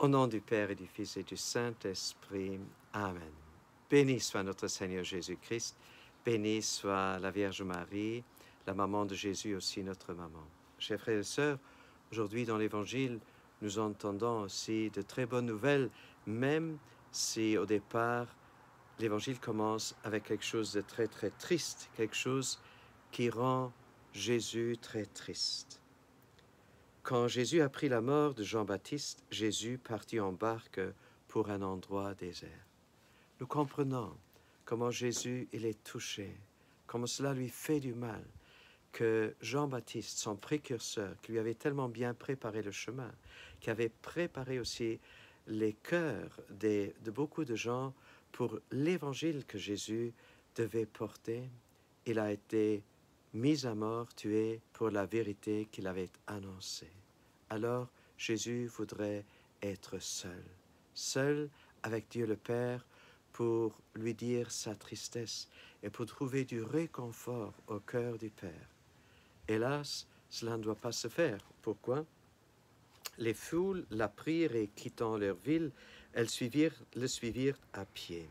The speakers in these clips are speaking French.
Au nom du Père et du Fils et du Saint-Esprit. Amen. Béni soit notre Seigneur Jésus-Christ, béni soit la Vierge Marie, la maman de Jésus aussi notre maman. Chers frères et sœurs, aujourd'hui dans l'Évangile, nous entendons aussi de très bonnes nouvelles, même si au départ, l'Évangile commence avec quelque chose de très très triste, quelque chose qui rend Jésus très triste. Quand Jésus apprit la mort de Jean-Baptiste, Jésus partit en barque pour un endroit désert. Nous comprenons comment Jésus il est touché, comment cela lui fait du mal, que Jean-Baptiste, son précurseur, qui lui avait tellement bien préparé le chemin, qui avait préparé aussi les cœurs de beaucoup de gens pour l'évangile que Jésus devait porter, il a été mis à mort, tué pour la vérité qu'il avait annoncée. Alors Jésus voudrait être seul, seul avec Dieu le Père pour lui dire sa tristesse et pour trouver du réconfort au cœur du Père. Hélas, cela ne doit pas se faire. Pourquoi? Les foules l'apprirent et quittant leur ville, elles le suivirent à pied.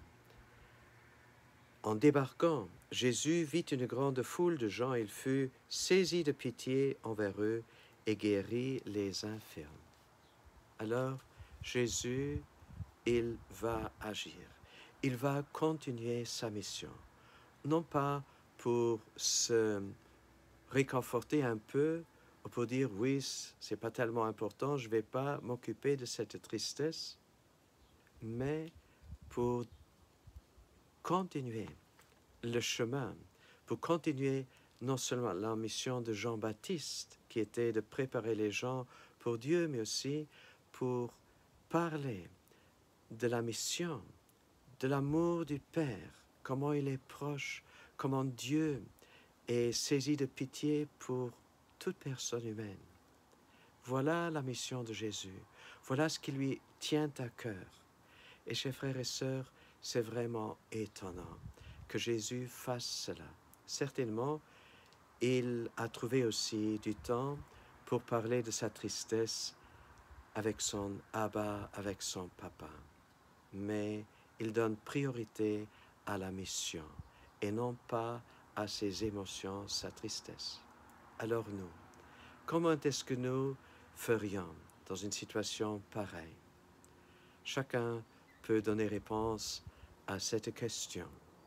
En débarquant, Jésus vit une grande foule de gens. Il fut saisi de pitié envers eux et guérit les infirmes. Alors, Jésus, il va agir. Il va continuer sa mission. Non pas pour se réconforter un peu, ou pour dire, oui, c'est pas tellement important, je vais pas m'occuper de cette tristesse, mais pour continuer le chemin, pour continuer non seulement la mission de Jean-Baptiste, qui était de préparer les gens pour Dieu, mais aussi pour parler de la mission, de l'amour du Père, comment il est proche, comment Dieu est saisi de pitié pour toute personne humaine. Voilà la mission de Jésus, voilà ce qui lui tient à cœur. Et chers frères et sœurs, c'est vraiment étonnant que Jésus fasse cela. Certainement, il a trouvé aussi du temps pour parler de sa tristesse avec son Abba, avec son Papa. Mais il donne priorité à la mission et non pas à ses émotions, sa tristesse. Alors nous, comment est-ce que nous ferions dans une situation pareille? Chacun peut donner réponse à cette question.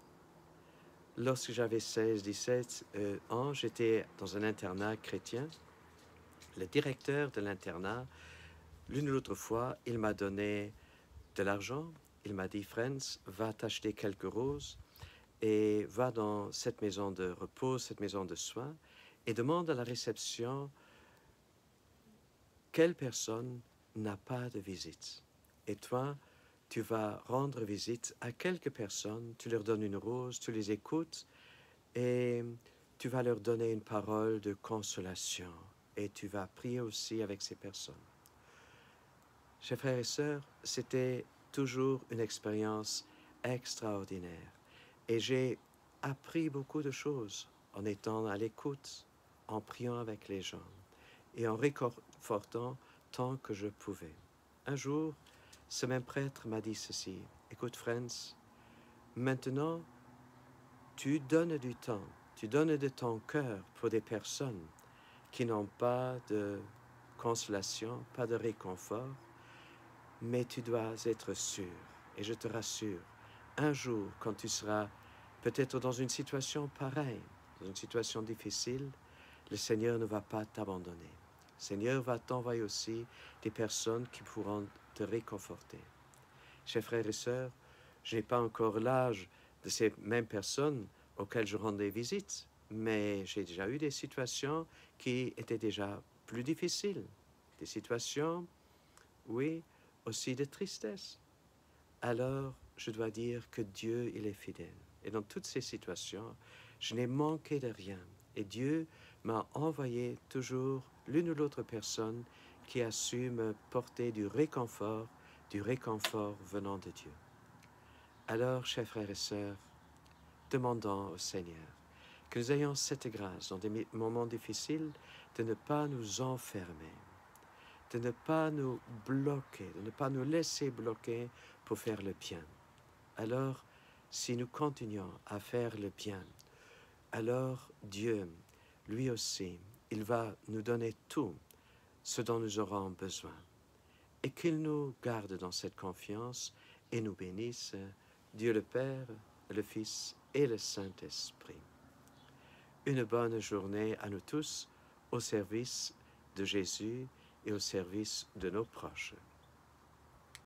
Lorsque j'avais 16-17 ans, j'étais dans un internat chrétien. Le directeur de l'internat, l'une ou l'autre fois, il m'a donné de l'argent. Il m'a dit, Franz, va t'acheter quelques roses et va dans cette maison de repos, cette maison de soins, et demande à la réception quelle personne n'a pas de visite. Et toi, tu vas rendre visite à quelques personnes, tu leur donnes une rose, tu les écoutes et tu vas leur donner une parole de consolation et tu vas prier aussi avec ces personnes. Chers frères et sœurs, c'était toujours une expérience extraordinaire et j'ai appris beaucoup de choses en étant à l'écoute, en priant avec les gens et en réconfortant tant que je pouvais. Un jour, ce même prêtre m'a dit ceci, « Écoute, Franz, maintenant, tu donnes du temps, tu donnes de ton cœur pour des personnes qui n'ont pas de consolation, pas de réconfort, mais tu dois être sûr, et je te rassure, un jour, quand tu seras peut-être dans une situation pareille, dans une situation difficile, le Seigneur ne va pas t'abandonner. Le Seigneur va t'envoyer aussi des personnes qui pourront te réconforter. » Chers frères et sœurs, je n'ai pas encore l'âge de ces mêmes personnes auxquelles je rendais visite, mais j'ai déjà eu des situations qui étaient déjà plus difficiles, des situations, oui, aussi de tristesse. Alors, je dois dire que Dieu, il est fidèle. Et dans toutes ces situations, je n'ai manqué de rien. Et Dieu m'a envoyé toujours l'une ou l'autre personne qui a su me porter du réconfort venant de Dieu. Alors, chers frères et sœurs, demandons au Seigneur que nous ayons cette grâce dans des moments difficiles de ne pas nous enfermer, de ne pas nous bloquer, de ne pas nous laisser bloquer pour faire le bien. Alors, si nous continuons à faire le bien, alors Dieu, lui aussi, il va nous donner tout ce dont nous aurons besoin. Et qu'il nous garde dans cette confiance et nous bénisse, Dieu le Père, le Fils et le Saint-Esprit. Une bonne journée à nous tous au service de Jésus et au service de nos proches.